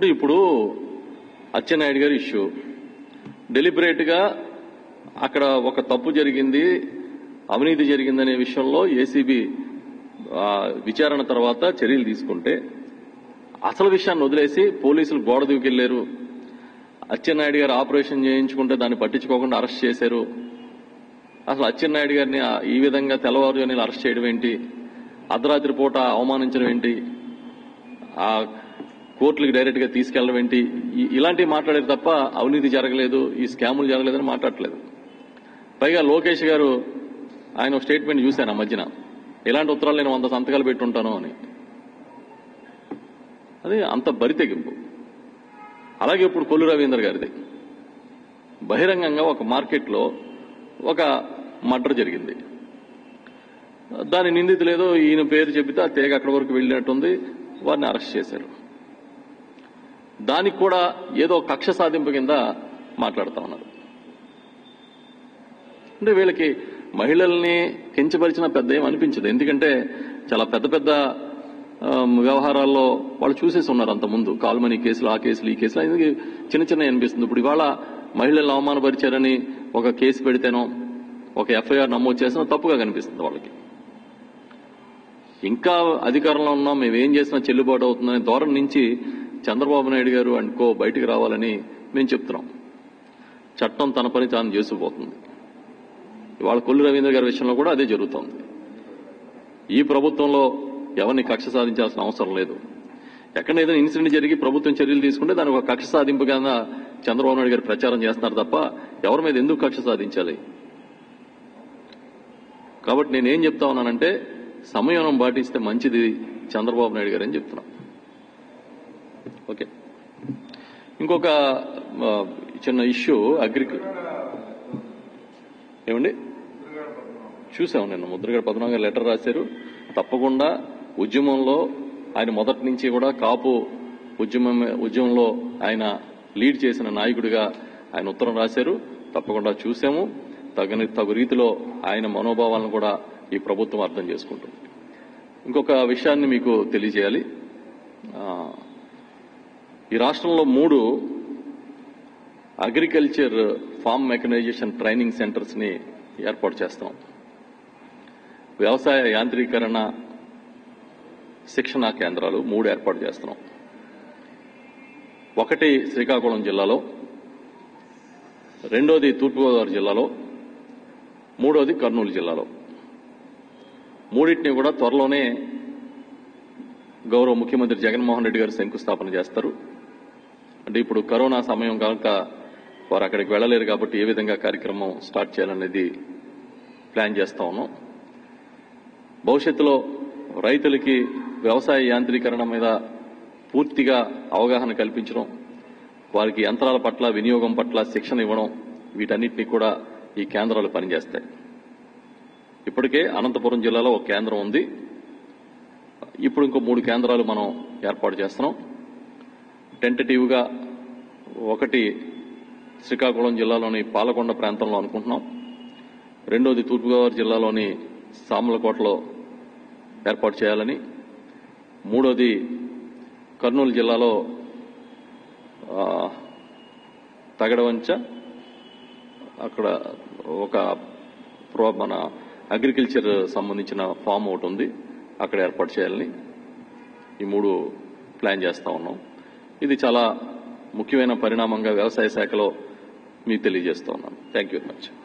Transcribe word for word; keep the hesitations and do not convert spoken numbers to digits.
అంటే ఇప్పుడు అచ్చెన్నాయుడు గారి ఇష్యూ డెలిబరేట్ గా అక్కడ ఒక తప్పు జరిగింది, అవినీతి జరిగిందనే విషయంలో ఏసీబీ విచారణ తర్వాత చర్యలు తీసుకుంటే అసలు విషయాన్ని వదిలేసి పోలీసులు గోడ దూకెళ్లారు. అచ్చెన్నాయుడు గారు ఆపరేషన్ చేయించుకుంటే దాన్ని పట్టించుకోకుండా అరెస్ట్ చేశారు. అసలు అచ్చెన్నాయుడు గారిని ఈ విధంగా తెల్లవారుజామున అరెస్ట్ చేయడం ఏంటి, అర్ధరాత్రి పూట అవమానించడం ఏంటి, ఆ కోర్టులకు డైరెక్ట్ గా తీసుకెళ్లడం ఏంటి, ఇలాంటివి మాట్లాడారు తప్ప అవినీతి జరగలేదు, ఈ స్కాములు జరగలేదని మాట్లాడలేదు. పైగా లోకేష్ గారు ఆయన స్టేట్మెంట్ చూశాను ఆ మధ్యన, ఇలాంటి ఉత్తరాలు నేను వంద సంతకాలు పెట్టుంటాను అని. అది అంత బరితెగింపు. అలాగే ఇప్పుడు కొల్లు రవీంద్ర గారిది బహిరంగంగా ఒక మార్కెట్లో ఒక మర్డర్ జరిగింది. దాని నిందితులేదో ఈయన పేరు చెబితే ఆ తేగ అక్కడి వరకు వెళ్ళినట్టుంది, వారిని అరెస్ట్ చేశారు. దానికి కూడా ఏదో కక్ష సాధింపు కింద మాట్లాడుతూ ఉన్నారు. అంటే వీళ్ళకి మహిళల్ని కించపరిచిన పెద్ద ఏం అనిపించదు. ఎందుకంటే చాలా పెద్ద పెద్ద వ్యవహారాల్లో వాళ్ళు చూసేసి ఉన్నారు అంత ముందు. కాల్మనీ కేసులు, ఆ కేసులు, ఈ కేసులు అనేది చిన్న చిన్న అనిపిస్తుంది. ఇప్పుడు ఇవాళ మహిళలను అవమానపరిచారని ఒక కేసు పెడితేనో ఒక ఎఫ్ఐఆర్ నమోదు చేసినా తప్పుగా కనిపిస్తుంది వాళ్ళకి. ఇంకా అధికారంలో ఉన్నాం, మేమేం చేసినా చెల్లుబాటు అవుతుందనే ధోరణి నుంచి చంద్రబాబు నాయుడు గారు అనుకో బయటికి రావాలని మేము చెప్తున్నాం. చట్టం తన పని తాను చేసుకుపోతుంది. ఇవాళ కొల్లు రవీంద్ర గారి విషయంలో కూడా అదే జరుగుతోంది. ఈ ప్రభుత్వంలో ఎవరిని కక్ష సాధించాల్సిన అవసరం లేదు. ఎక్కడ ఏదైనా ఇన్సిడెంట్ జరిగి ప్రభుత్వం చర్యలు తీసుకుంటే దాని ఒక కక్ష సాధింపుగా చంద్రబాబు నాయుడు గారు ప్రచారం చేస్తున్నారు తప్ప ఎవరి మీద ఎందుకు కక్ష సాధించాలి? కాబట్టి నేనేం చెప్తా ఉన్నానంటే సంయమనం పాటిస్తే మంచిది చంద్రబాబు నాయుడు గారు అని చెప్తున్నా. ఓకే, ఇంకొక చిన్న ఇష్యూ అగ్రి ఏమండి చూసాము నిన్న ముద్రగడ పద్మనాభం గారు లెటర్ రాశారు. తప్పకుండా ఉద్యమంలో ఆయన మొదటి నుంచి కూడా కాపు ఉద్యమం ఉద్యమంలో ఆయన లీడ్ చేసిన నాయకుడిగా ఆయన ఉత్తరం రాశారు. తప్పకుండా చూసాము. తగిన తగు రీతిలో ఆయన మనోభావాలను కూడా ఈ ప్రభుత్వం అర్థం చేసుకుంటుంది. ఇంకొక విషయాన్ని మీకు తెలియజేయాలి. ఈ రాష్ట్రంలో మూడు agriculture farm mechanisation training centres ని ఏర్పాటు చేస్తాం. వ్యవసాయ యాంత్రీకరణ శిక్షణా కేంద్రాలు మూడు ఏర్పాటు చేస్తున్నాం. ఒకటి శ్రీకాకుళం జిల్లాలో, రెండోది తూర్పుగోదావరి జిల్లాలో, మూడోది కర్నూలు జిల్లాలో. మూడింటిని కూడా త్వరలోనే గౌరవ ముఖ్యమంత్రి జగన్మోహన్ రెడ్డి గారు శంకుస్థాపన చేస్తారు. అంటే ఇప్పుడు కరోనా సమయం కనుక వారు అక్కడికి వెళ్లలేరు కాబట్టి ఏ విధంగా కార్యక్రమం స్టార్ట్ చేయాలనేది ప్లాన్ చేస్తా ఉన్నాం. భవిష్యత్తులో రైతులకి వ్యవసాయ యాంత్రీకరణ మీద పూర్తిగా అవగాహన కల్పించడం, వారికి యంత్రాల పట్ల వినియోగం పట్ల శిక్షణ ఇవ్వడం, వీటన్నిటినీ కూడా ఈ కేంద్రాలు పనిచేస్తాయి. ఇప్పటికే అనంతపురం జిల్లాలో ఒక కేంద్రం ఉంది. ఇప్పుడు ఇంకో మూడు కేంద్రాలు మనం ఏర్పాటు చేస్తున్నాం. టెంటేటివ్ గా ఒకటి శ్రీకాకుళం జిల్లాలోని పాలకొండ ప్రాంతంలో అనుకుంటున్నాం. రెండోది తూర్పుగోదావరి జిల్లాలోని సామలకోటలో ఏర్పాటు చేయాలని, మూడోది కర్నూలు జిల్లాలో తగడవంచ అక్కడ ఒక మన అగ్రికల్చర్ సంబంధించిన ఫామ్ ఒకటి ఉంది, అక్కడ ఏర్పాటు చేయాలని ఈ మూడు ప్లాన్ చేస్తా ఉన్నాం. ఇది చాలా ముఖ్యమైన పరిణామంగా వ్యవసాయ శాఖలో మీకు తెలియజేస్తా ఉన్నాను. Thank you very much.